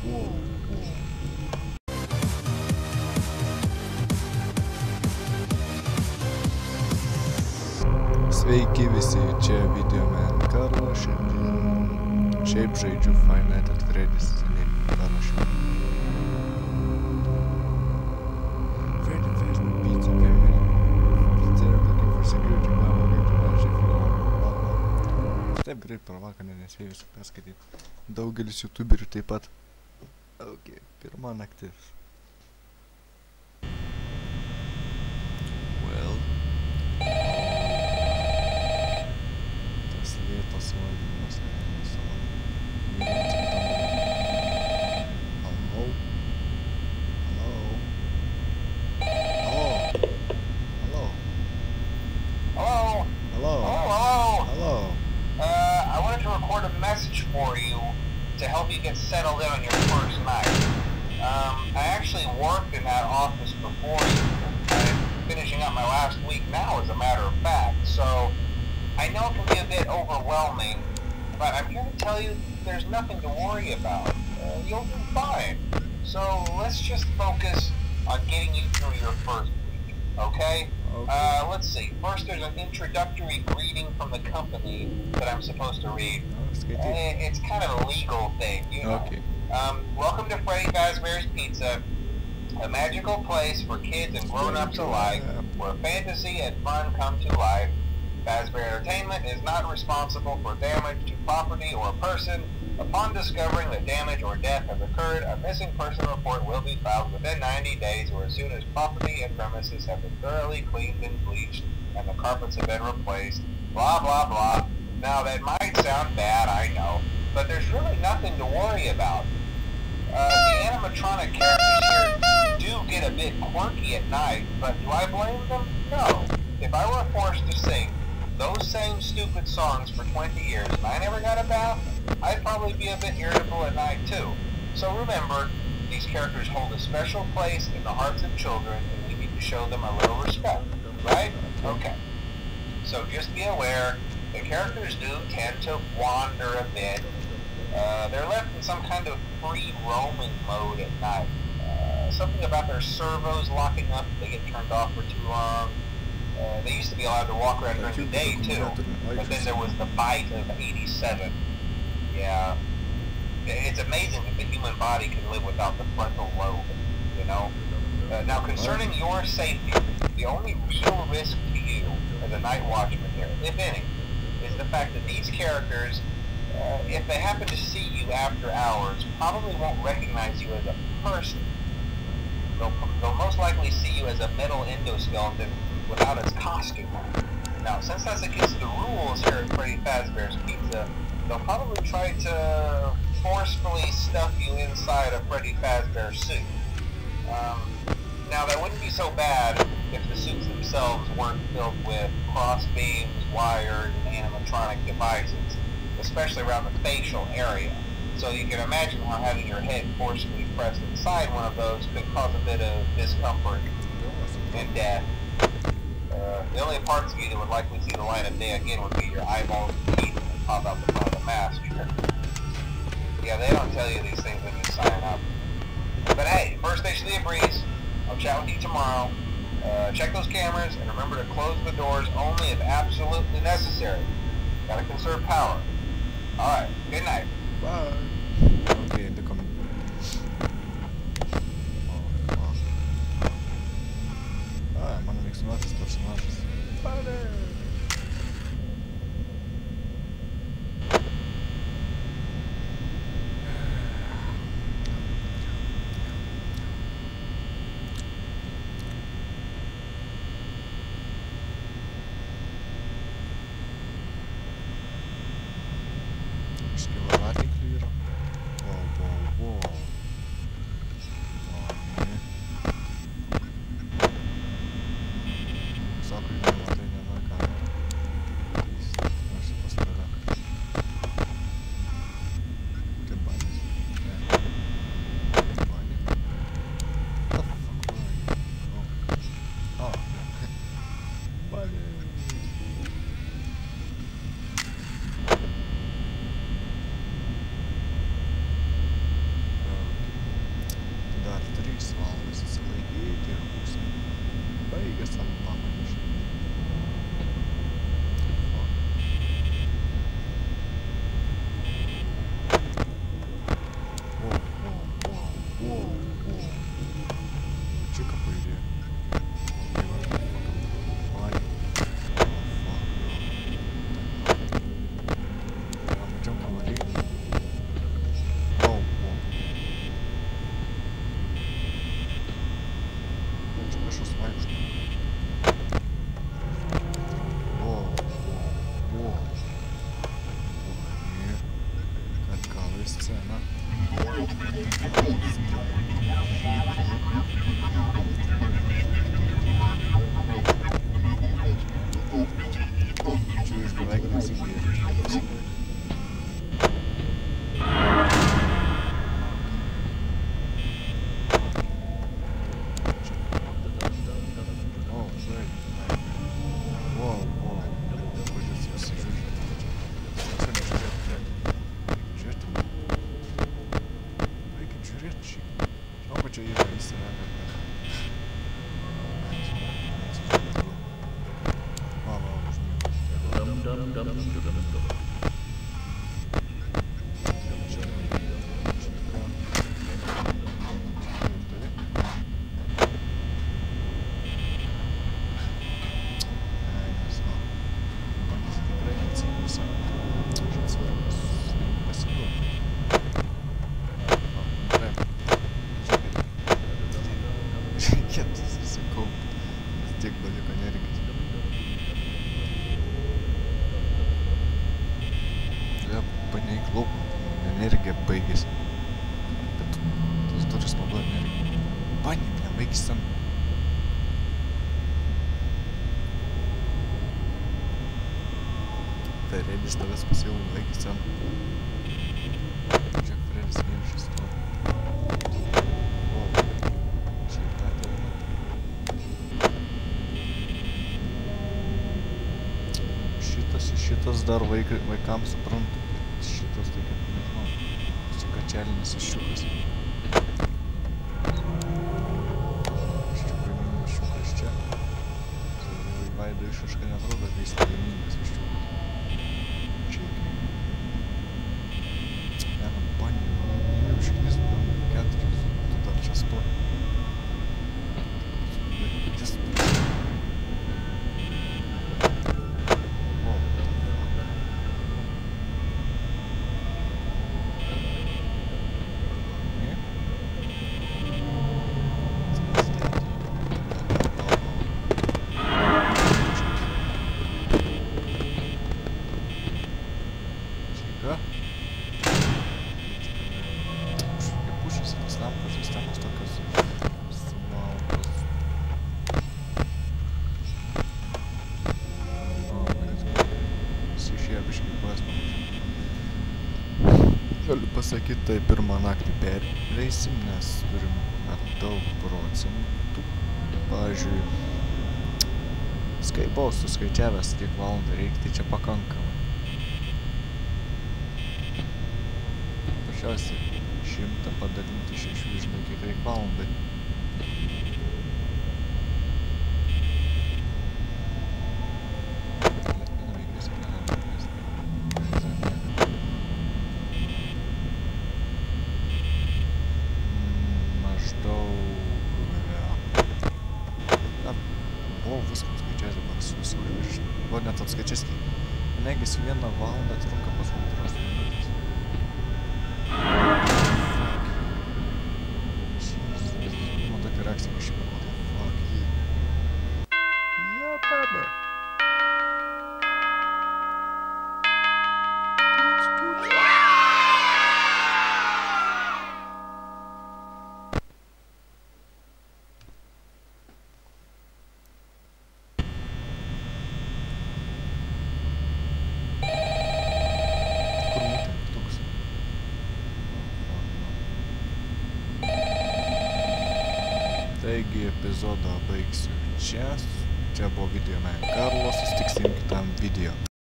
Sveiki visi, čia Videoman Karlas, šiaip žaidžiu Five Nights at Freddy's, seniai panašiai. Freddy Fazbear Pizza Family. They're looking for security, mama, going to manage if you want. Taip greit per vakarą nespėjau visų perskaityti. Daugelis youtuberių taip pat. Ok, pirma naktis. Well. Tas valdymas savo vienas kitam. Hello? I wanted to record a message for you to help you get settled in on your first night. I actually worked in that office before you. I'm finishing up my last week now, as a matter of fact, so I know it can be a bit overwhelming, but I'm here to tell you there's nothing to worry about. You'll do fine. So let's just focus on getting you through your first week, okay? Let's see. First, there's an introductory greeting from the company that I'm supposed to read. It's kind of a legal thing, you know. Okay. Welcome to Freddy Fazbear's Pizza, a magical place for kids and grown-ups alike, where fantasy and fun come to life. Fazbear Entertainment is not responsible for damage to property or person. Upon discovering that damage or death has occurred, a missing person report will be filed within 90 days or as soon as property and premises have been thoroughly cleaned and bleached and the carpets have been replaced. Blah, blah, blah. Now, that might sound bad, I know, but there's really nothing to worry about. The animatronic characters here do get a bit quirky at night, but do I blame them? No. If I were forced to sing those same stupid songs for 20 years and I never got a bath, I'd probably be a bit irritable at night too. So remember, these characters hold a special place in the hearts of children and we need to show them a little respect, right? Okay. So just be aware, the characters do tend to wander a bit. They're left in some kind of free roaming mode at night. Something about their servos locking up if they get turned off for too long. They used to be allowed to walk around during the day too, but then there was the bite of 87. Yeah, it's amazing that the human body can live without the frontal lobe, you know. Now concerning your safety, the only real risk to you as a night watchman here, if any, is the fact that these characters, if they happen to see you after hours, probably won't recognize you as a person. They'll most likely see you as a metal endoskeleton without its costume on. Now, since that's against the rules here at Freddy Fazbear's Pizza, they'll probably try to forcefully stuff you inside a Freddy Fazbear suit. Now, that wouldn't be so bad if the suits themselves weren't filled with cross beams, wires, and animatronic devices, especially around the facial area. So you can imagine how having your head forcefully pressed inside one of those could cause a bit of discomfort and death. The only parts of you that would likely see the light of day again would be your eyeballs and teeth that pop out the front of the mask. Yeah, they don't tell you these things when you sign up. But hey, first station of the breeze. I'll chat with you tomorrow. Check those cameras and remember to close the doors only if absolutely necessary. Gotta conserve power. Alright, good night. Bye. Okay, the comment. Mano mėgstamiausias personažas. Padė! Iškilo ratinklių yra. prie savo pamanys. Чика по идее. Сцена. Чуешь, давай на себе. О, sorry. Воу, воу. Хочется сижу. Что я вместе tiek beliko energijos. Ja, paneik lauk, energija baigėsi. Bet tas duris naudoja energiją. Paneik, nebaigis ten. Fredis tavęs pasijau laikys ten. Čia Fredis vienišas to. Šitas dar vaikams suprantu, bet šitas tai kaip nežinau, sikačelinis iščiukas. Iščiukai minimas šiukas čia. Tai veido išraška neatrodo, kai jis laimingas iščiukas. Čekiai. Vieną banį, jau išknis, 4, tu dar čia stoji. Galiu pasakyti, tai pirmą naktį perleisim, nes turim daug procentų. Pavyzdžiui, buvau suskaičiavęs, kiek valandą reikia, tai čia pakankamai. Pačiausiai 100 padalinti 6, žinai, kiek reikia valandai. Viską skaičiuosi dabar su virš. Buvo net atskaičias, negis 1 valandą trunka pusantros minutės. Man tokia reakcija kažkaip, what the fuck, yeah, baby. Taigi epizodą baigsiu čia. Čia buvo video man Karlo, susitiksim kitam video.